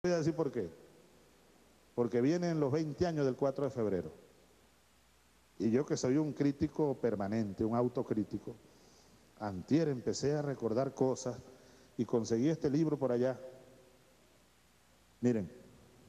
Voy a decir por qué. Porque vienen los 20 años del 4 de febrero. Y yo, que soy un crítico permanente, un autocrítico, antier empecé a recordar cosas y conseguí este libro por allá. Miren,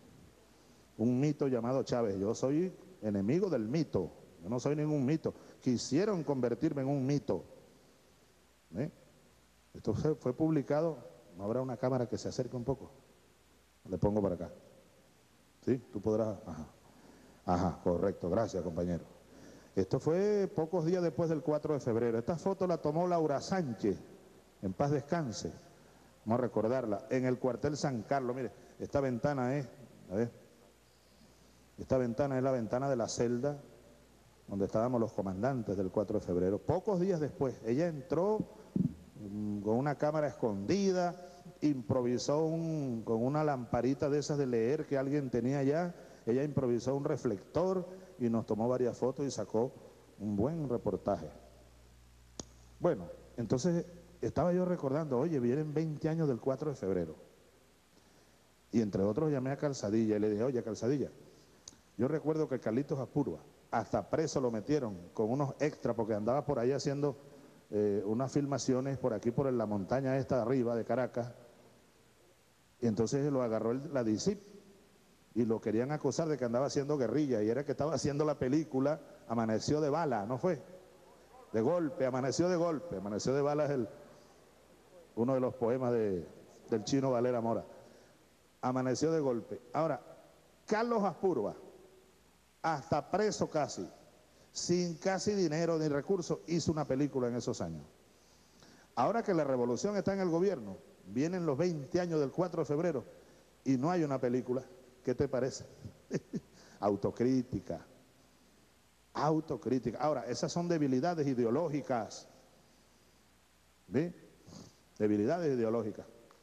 un mito llamado Chávez. Yo soy enemigo del mito. Yo no soy ningún mito. Quisieron convertirme en un mito. ¿Eh? Esto fue publicado. ¿No habrá una cámara que se acerque un poco? Le pongo para acá. ¿Sí? Tú podrás. Ajá. Ajá, correcto. Gracias, compañero. Esto fue pocos días después del 4 de febrero. Esta foto la tomó Laura Sánchez, en paz descanse. Vamos a recordarla. En el cuartel San Carlos. Mire, esta ventana es, a ver, esta ventana es la ventana de la celda donde estábamos los comandantes del 4 de febrero. Pocos días después, ella entró con una cámara escondida, improvisó con una lamparita de esas de leer que alguien tenía allá, ella improvisó un reflector y nos tomó varias fotos y sacó un buen reportaje. Bueno, entonces estaba yo recordando, oye, vienen 20 años del 4 de febrero. Y entre otros llamé a Calzadilla y le dije, oye, Calzadilla, yo recuerdo que Carlitos Aspurua, hasta preso lo metieron con unos extras porque andaba por ahí haciendo unas filmaciones por aquí, por la montaña esta de arriba de Caracas. Y entonces lo agarró la DICIP y lo querían acusar de que andaba haciendo guerrilla, y era que estaba haciendo la película Amaneció de Bala, ¿no fue? De golpe, Amaneció de Golpe. Amaneció de Bala es uno de los poemas del chino Valera Mora. Amaneció de Golpe. Ahora, Carlos Aspurua, hasta preso casi, sin casi dinero ni recursos, hizo una película en esos años. Ahora que la revolución está en el gobierno, vienen los 20 años del 4 de febrero y no hay una película. ¿Qué te parece? Autocrítica. Autocrítica. Ahora, esas son debilidades ideológicas. ¿Ve? Debilidades ideológicas.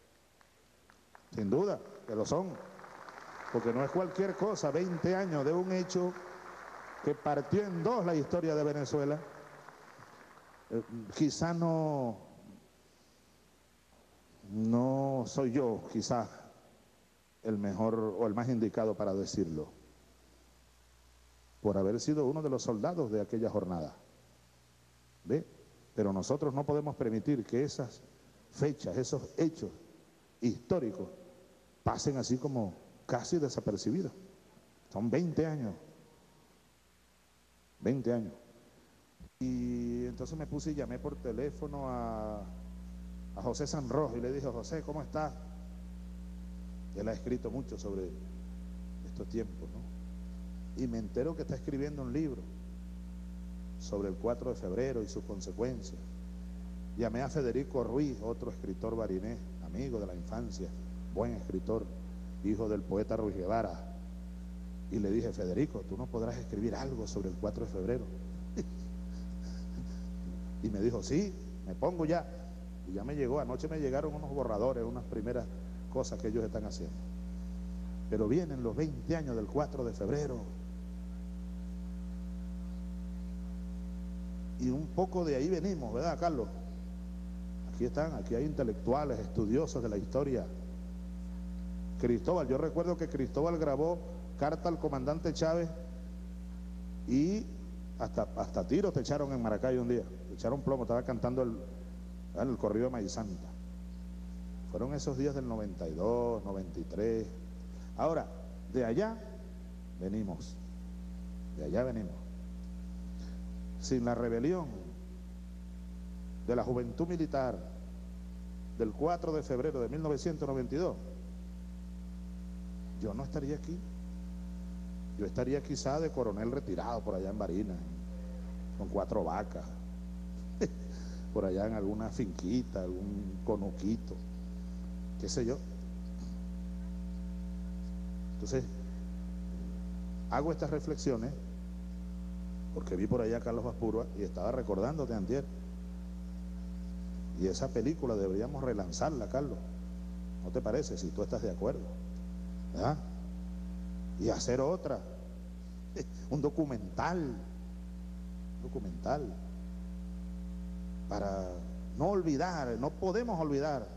Sin duda que lo son. Porque no es cualquier cosa, 20 años de un hecho que partió en dos la historia de Venezuela. Quizá no soy yo, quizá el mejor o el más indicado para decirlo, por haber sido uno de los soldados de aquella jornada. ¿Ve? Pero nosotros no podemos permitir que esas fechas, esos hechos históricos pasen así como casi desapercibidos. Son 20 años. 20 años. Y entonces me puse y llamé por teléfono a José Sanrojo y le dije, José, ¿cómo estás? Él ha escrito mucho sobre estos tiempos, ¿no? Y me entero que está escribiendo un libro sobre el 4 de febrero y sus consecuencias. Llamé a Federico Ruiz, otro escritor barinés, amigo de la infancia, buen escritor, hijo del poeta Ruiz Guevara. Y le dije, Federico, tú no podrás escribir algo sobre el 4 de febrero. Y me dijo, sí, me pongo ya. Y ya me llegó, anoche me llegaron unos borradores, unas primeras cosas que ellos están haciendo. Pero vienen los 20 años del 4 de febrero. Y un poco de ahí venimos, ¿verdad, Carlos? Aquí están, aquí hay intelectuales, estudiosos de la historia. Cristóbal, yo recuerdo que Cristóbal grabó carta al comandante Chávez y hasta tiros te echaron en Maracay un día. Te echaron plomo, estaba cantando el corrido de Maíz Santa. Fueron esos días del 92, 93. Ahora, de allá venimos. De allá venimos. Sin la rebelión de la juventud militar del 4 de febrero de 1992, yo no estaría aquí. Yo estaría quizá de coronel retirado por allá en Barinas, con 4 vacas, por allá en alguna finquita, algún conuquito, qué sé yo. Entonces, hago estas reflexiones porque vi por allá a Carlos Aspurua y estaba recordándote antier. Y esa película deberíamos relanzarla, Carlos. ¿No te parece? Si tú estás de acuerdo. ¿Verdad? Y hacer otra. Un documental. Para no olvidar, no podemos olvidar